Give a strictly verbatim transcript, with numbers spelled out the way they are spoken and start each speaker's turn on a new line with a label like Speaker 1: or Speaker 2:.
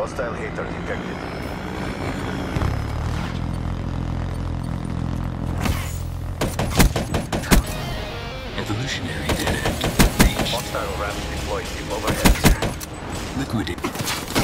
Speaker 1: Hostile hater detected.
Speaker 2: Evolutionary dead end reached.
Speaker 1: Hostile ramp deployed deep overhead.
Speaker 2: Liquidate.